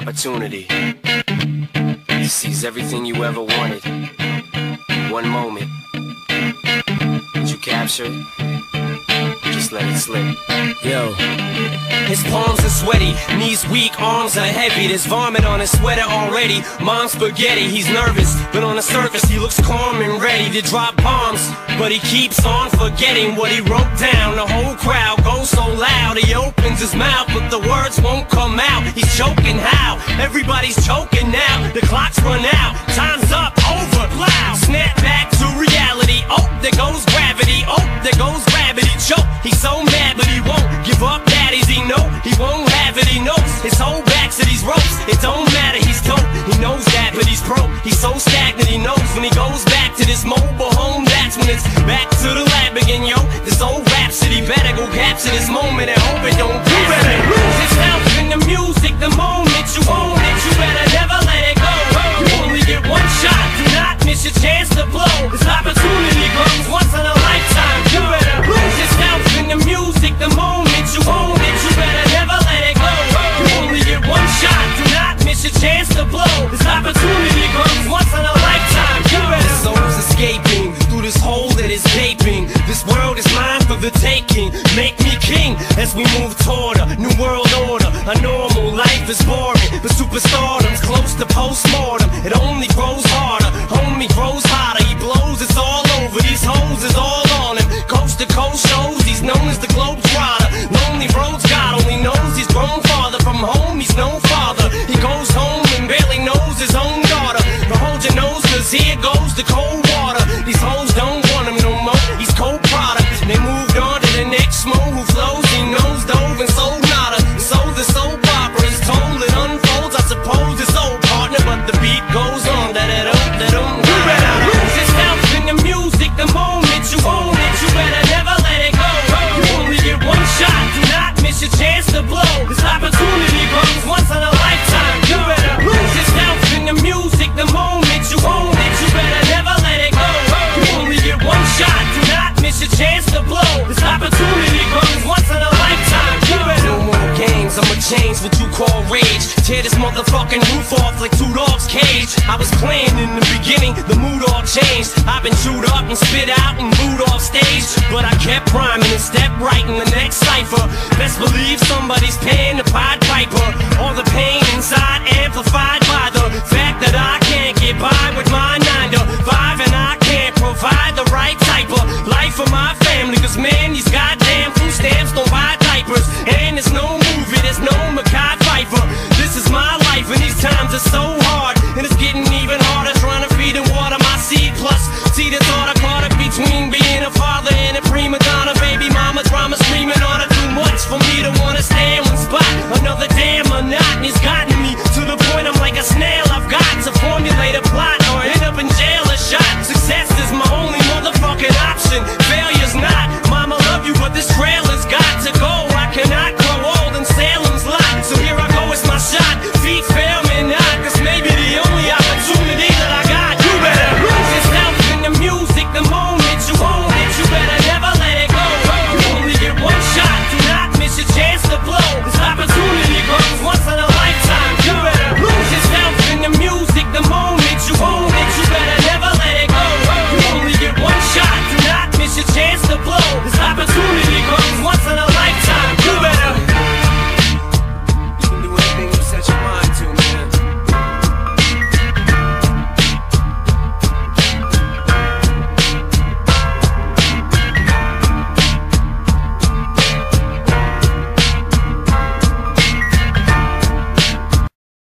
opportunity to seize everything you ever wanted. One moment. Did you capture it? Just let it slip. Yo. His palms are sweaty, knees weak, arms are heavy. There's vomit on his sweater already. Mom's spaghetti, he's nervous, but on the surface he looks calm and ready to drop bombs. But he keeps on forgetting what he wrote down. The whole crowd goes so loud, he opens his mouth, but the words won't come out. He's choking how? Everybody's choking now. The clock's run out, time's up, over, loud. Snap back to reality, oh, there goes gravity. Oh, there goes gravity, choke. He's so mad, but he won't give up. Daddies, he know he won't have it. He knows his whole back to these ropes. It don't matter, he's dope. He knows that, but he's broke. He's so stagnant, he knows when he goes back to this mobile home. That's when it's back to the lab again, yo. This old rhapsody better go capture this moment and hope it don't pass. You better lose yourself in the music. The moment you own it, you better never let it go. You only get one shot. Do not miss your chance to blow. This opportunity comes once in a lifetime. You better lose yourself in the music. The moment you own it, you better never let it go. You only get one shot. Do not miss your chance to blow. This opportunity comes once in a lifetime. You better. This soul's escaping through this hole that is gaping. This world is mine for the taking. Make me king as we move toward a new world order. A normal life is boring, but superstardom's close to postmortem. It only grows harder, homie grows hotter. He blows, it's all over. These hoes is all on him. Coast to coast shows, he's known as the Globetrotter. Lonely roads, God only knows he's grown farther from home. He's no father. He goes home and barely knows his own daughter. But hold your nose, cause here goes the cold water. These hoes don't want him no more. He's cold product. They moved on to the next mo who flows. He knows dove and sold nada. So the soap opera is told, it unfolds. I suppose it's old partner, but the beat goes on. You better lose yourself in the music. The moment you own it, you better never let it go. You only get one shot. Do not miss your chance to blow. This opportunity comes once in a lifetime. You better lose yourself in the music. The moment you own it, you better never let it go. You only get one shot. Do not miss your chance to blow. This opportunity comes once in a lifetime. You better. No more games, I'ma change what you call rage. Tear this motherfucking roof off like two dogs' cage. I was playing in the beginning, the mood all changed. I've been chewed up and spit out and booed off stage, but I kept rhyming and stepped right in the next cipher. Best believe somebody's paying the Pied Piper. All the pain inside amplified by the fact that I can't get by with my 9 to 5, and I can't provide the right type of life for my family. Cause man, these goddamn food stamps don't buy diapers, and there's no movie, there's no Mackay Pfeiffer. This is my life and these times are so hard.